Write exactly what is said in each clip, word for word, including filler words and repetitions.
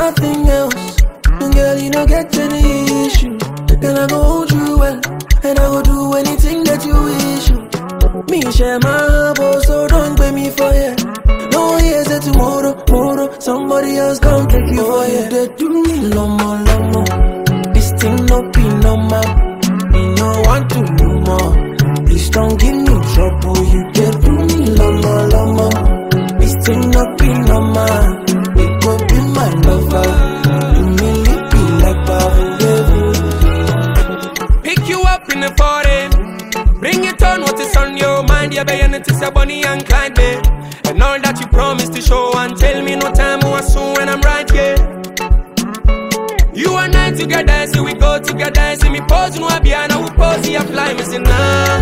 nothing else. And girl, you don't get any issue. Then I go hold you well, and I go do anything that you wish. Me share my heart, so don't blame me for ya. No here's a tomorrow, tomorrow. Somebody else come take you for ya. They do me lomo, lomo. This thing no be normal. Me no want to do more. Please don't give me trouble. You they do me lomo, lomo. This thing no be normal. It go be my lover. You me be like Babu. Pick you up in the party. Bring it on, what is on your mind? You're begging it is a Bonnie and Clyde, babe. And all that you promised to show and tell me no time more soon when I'm right here. You and I together, see we go together. See me pose, no be and I will pose, see I fly. Me say nah,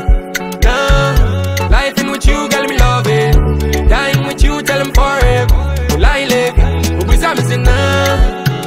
nah. Life in with you, girl, me love it. Dying with you, tell them forever. Will I live? Who is that? Me say nah,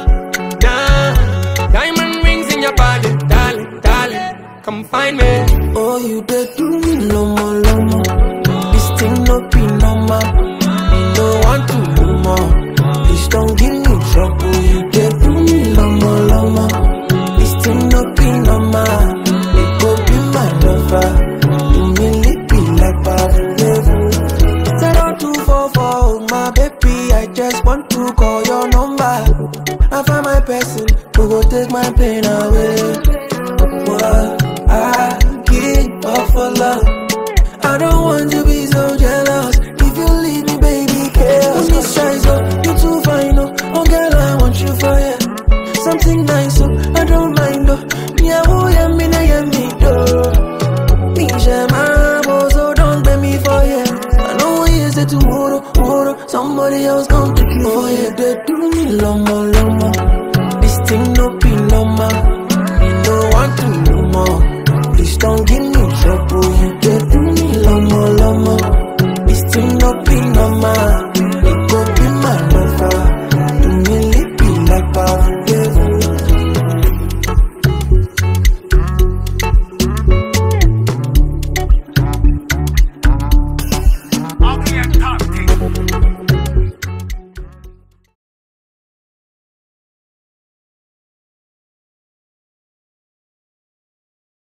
nah. Diamond rings in your body, darling, darling. Come find me. Oh, you did do me lomo, lomo. This thing no be normal. Me no want to do more. Please don't give me trouble. You did do me lomo, lomo. This thing no be normal. It go be my lover. You really be like Babu. Zero two four four, my baby. I just want to call your number. I find my person who go take my pain away. What? I give up for love.